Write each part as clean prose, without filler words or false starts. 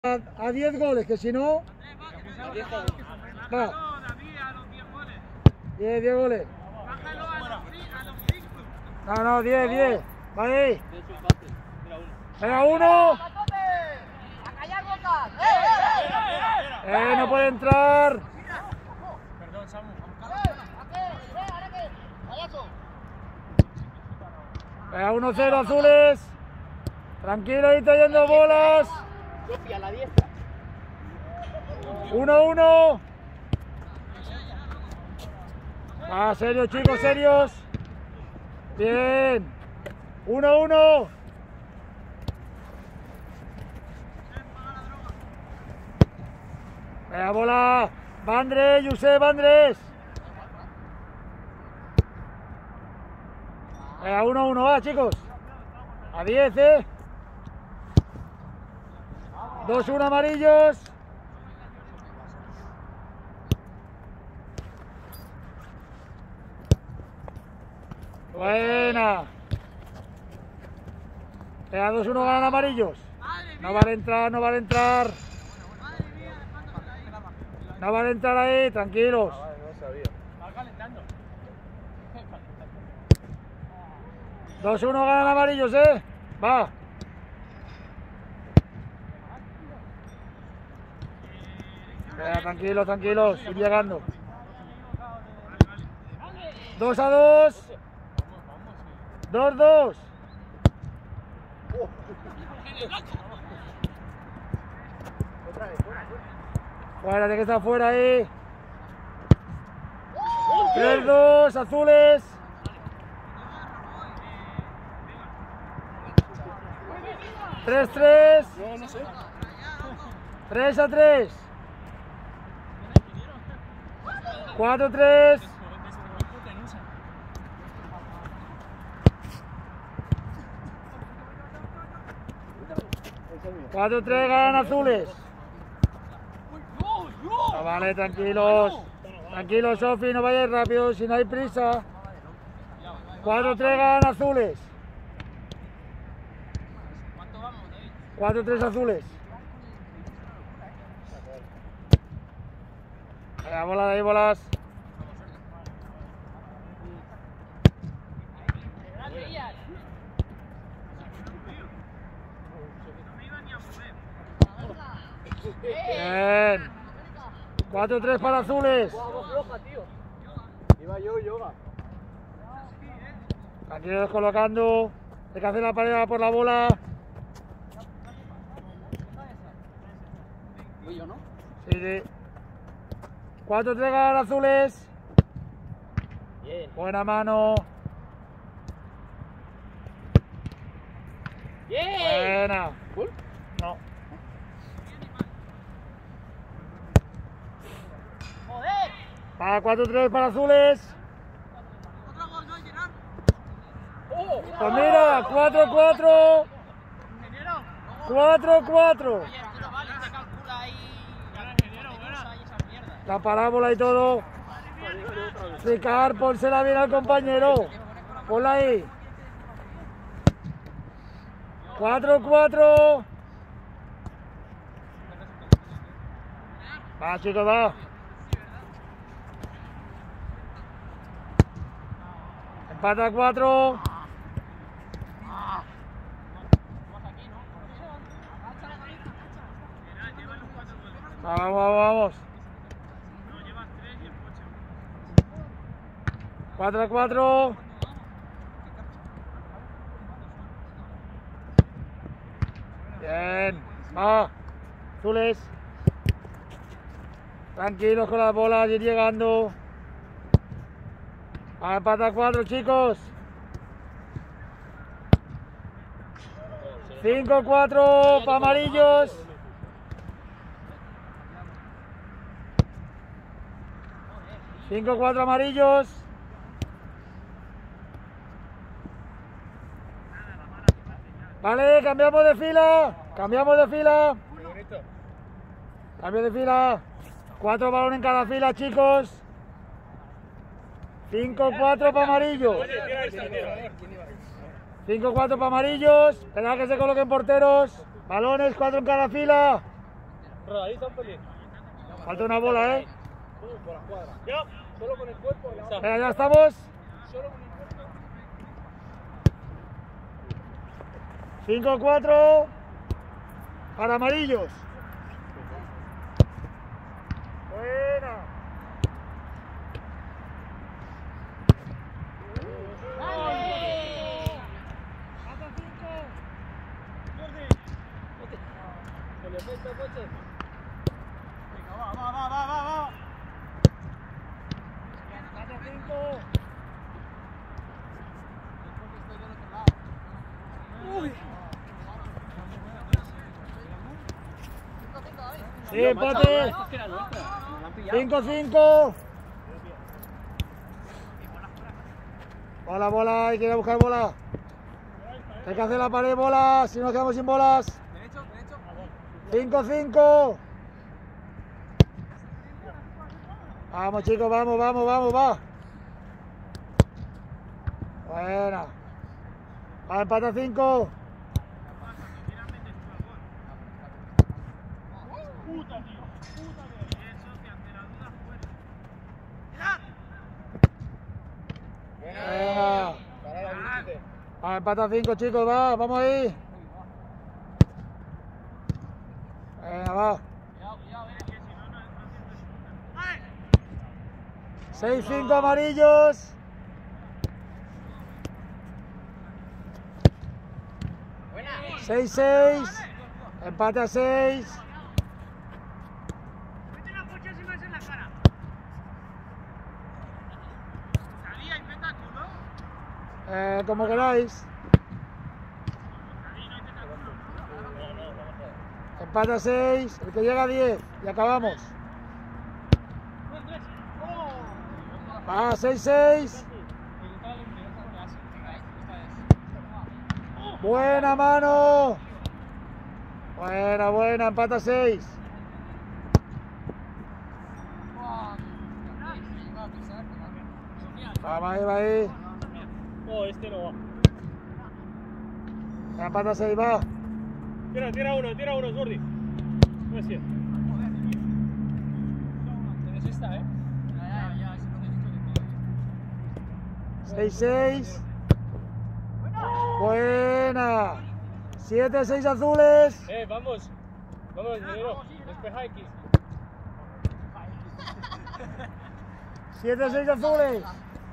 a 10 goles, que si no... Va. 10 goles. No, 10. Va ahí. Venga, uno. No puede entrar. Perdón, Samu. Venga, 1-0 azules. Tranquilo, ahí trayendo bolas. Sofía, la diestra. 1-1. Serios, chicos, serios. Bien. 1-1. Venga, bola. Vandres, Josep Vandres. Venga, 1-1, va, chicos. A 10, 2-1 amarillos. Buena. Venga, 2-1 ganan amarillos. No vale entrar, no vale entrar. No vale entrar ahí, tranquilos. No sabía. Va calentando. 2-1 ganan amarillos, Va. Venga, tranquilos, ir llegando. 2-2. 2-2. Fuera, de que está fuera ahí. 3-2, azules. 3-3. No sé. 3-3. 4-3. 4-3 ganan azules. No, vale, tranquilos. Tranquilos, Sofi, no vayáis rápido, si no hay prisa. 4-3 ganan azules. 4-3 azules. Venga, bola de ahí, bolas. Bien. 4-3 para azules. Iba yo, yoga. Tranquilos colocando. Hay que hacer la pared por la bola. Voy yo, ¿no? Sí. 4-3 ganan azules. Bien. Buena mano. Bien. Buena. ¿Gol? No. Joder. Para 4-3 para azules. Pues mira, 4-4. 4-4. La parábola y todo. Ricar, pónsela bien al compañero. Ponla ahí. 4-4. Va, chicos, va. Empata 4. Vamos. 4-4. Bien. Va. Azules. Tranquilos con las bolas, ir llegando. A empata 4, chicos. 5-4 para amarillos. Cinco, 4 amarillos. Vale, cambiamos de fila. Cambio de fila. 4 balones en cada fila, chicos. 5-4 para amarillos. 5-4 para amarillos. Esperad que se coloquen porteros. Balones, 4 en cada fila. Rodadito un pelín. Falta una bola, ¿eh? Por la cuadra. Yo. Solo con el cuerpo. Venga, ya estamos. Solo con el cuerpo. 5-4 para amarillos. Buena. Con efecto coche. Venga, va. 4-5. Sí, empate. Esta es que era nuestra. Nos la han pillado. 5-5. Bola, hay que ir a buscar bola. Hay que hacer la pared, bola, si nos quedamos sin bolas. Derecho. 5-5. Vamos, chicos, vamos, va. Buena. Va, empata 5. Venga. Va, empata 5, chicos, vamos ahí. Venga, va. 6-5 amarillos. Buena. 6-6. Empate a 6. Mete la pocha así más en la cara. Salía y tentáculo. Como queráis. Empate a 6. El que llega a 10. Y acabamos. Va, 6-6. Buena mano. Buena, empata 6. Va ahí. Oh, este no va. Empata 6, va. Tira uno, Jordi. No es cierto. Tienes esta, ¿eh? Ya, 6-6. Buena. 7-6 azules. Vamos, dinero. Despeja X. 7-6 azules.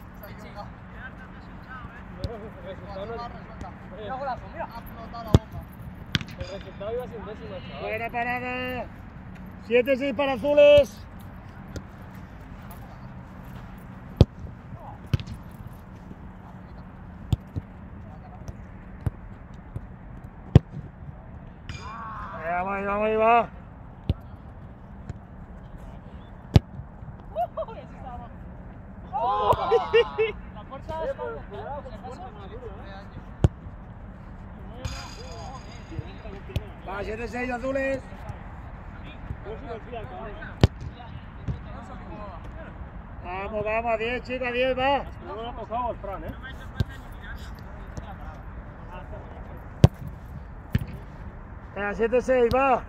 El resultado iba sin décimas, chaval. Buena parada. 7-6 para azules. Vamos ahí, va. La fuerza es Va, 7-6 azules. Vamos, a 10, chicos, a 10, va. No me lo ha tocado el Fran, ¿eh? Venga, 7-6, va.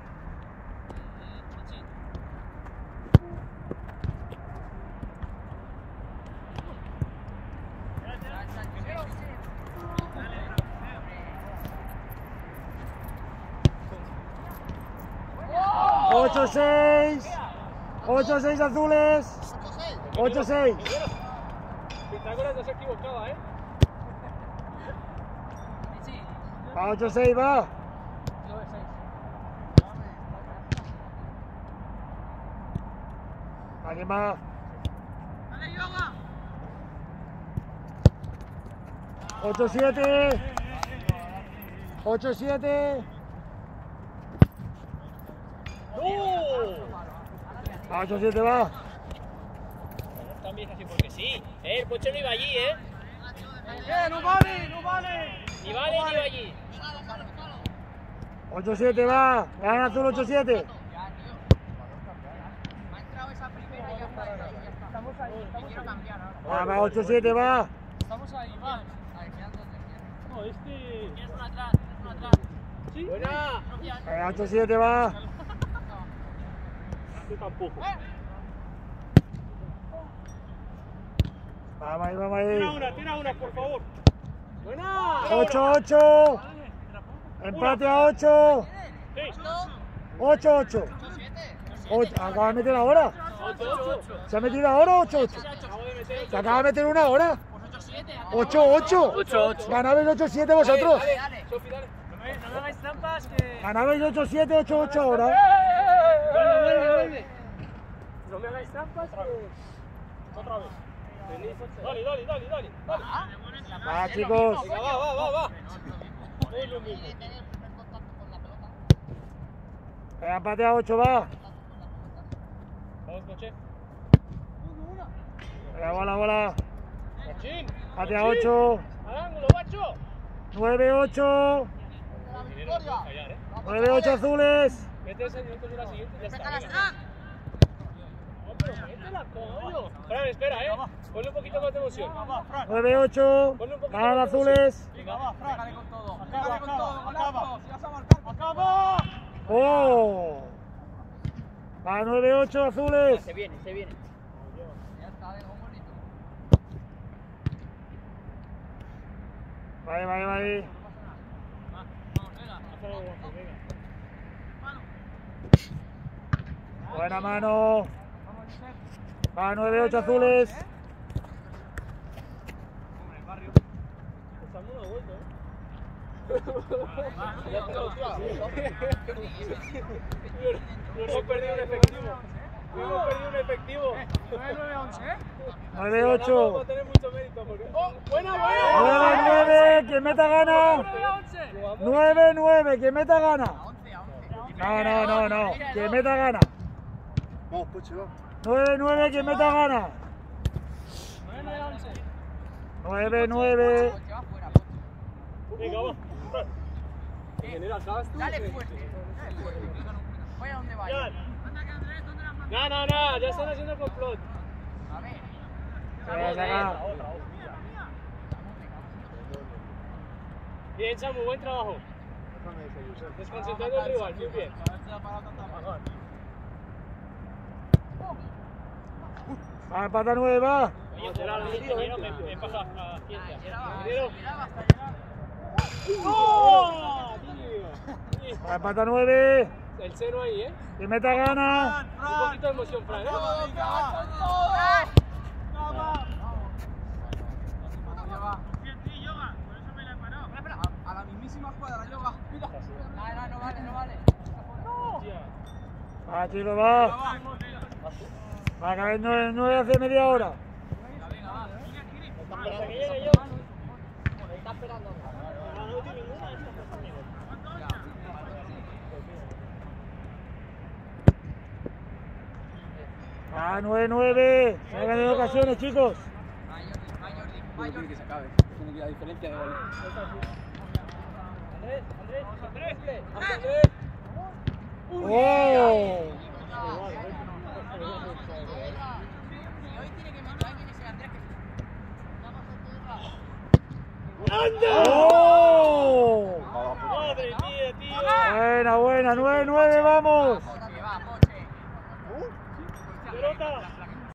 ¡8-6 azules! 8-6. Pitágoras no se equivocaba, ¿eh? Va, 8-6, va. ¿Alguien más? ¡Dale, yoga! 8-7. 8-7. Va, 8-7, va. También así porque sí. El Pocho no iba allí, ¿eh? No vale. Ni vale ni iba allí. 8-7, va. Gana azul 8-7. Va, 8-7, va. Estamos ahí, va. No, este... ¿Sí? Buena. 8-7, va. Vamos ahí, vamos ahí. Tira una, por favor. Buena. 8-8. Empate a 8. 8-8. ¿Acaba de meter ahora? 8-8. ¿Se ha metido ahora 8-8? ¿Se acaba de meter una hora? 8-8. 8-8. Ganabais 8-7 vosotros. Sofi, dale. No me hagáis trampas que... Ganabais 8-7, 8-8 ahora. Vuelve. No me hagáis trampas que... Otra vez. Dale. Va, chicos. Venga, va. Empate a 8, va. Vamos, coche. Venga, bola. Machín. Empate a 8. Al ángulo, macho. 9-8. 9-8 azules. Mete ese minuto de la siguiente y ya está. Métela, coño. Fran, espera, Ponle un poquito más de emoción. 9-8. Ganan azules. Venga, va, Fran. Pégale con todo. Acaba. Si vas a marcar, acaba. ¡Oh! Va 9-8 azules. Se viene. Ya está, venga, un bonito. Va ahí. Buena mano. Va 9-8 azules. Hemos perdido un efectivo. 9-8. Va a tener mucho mérito porque... ¡Buena! 9-9. Quien meta gana. 9-9. Quien meta gana. No. Quien meta gana. Vamos, Poche, vamos. 9-9. Quien meta gana. 9-9. Venga, va. Dale fuerte. Vaya donde vaya. No, ya están haciendo el complot. A ver. Bien, Samu, buen trabajo. Desconcentrando al rival, muy bien. Va, empata 9, va. Me pasa a ciencia. Va, empata 9. El cero ahí, Quien meta gana. Un poquito de emoción, Fran, A la mismísima jugada, la yoga. Mira. No vale. Va, chicos, va. Va a caber 9 hace media hora. Hasta que llegue yo. Está esperando. No tiene ninguna, está conmigo. Va, 9-9. Se han ganado ocasiones, chicos. Va, Jordi. Que se acabe. Tiene que ir a diferencia de gol. Andrés. ¡Oh! ¡Anda! ¡Oh! ¡Madre mía, tío! Buena, 9-9.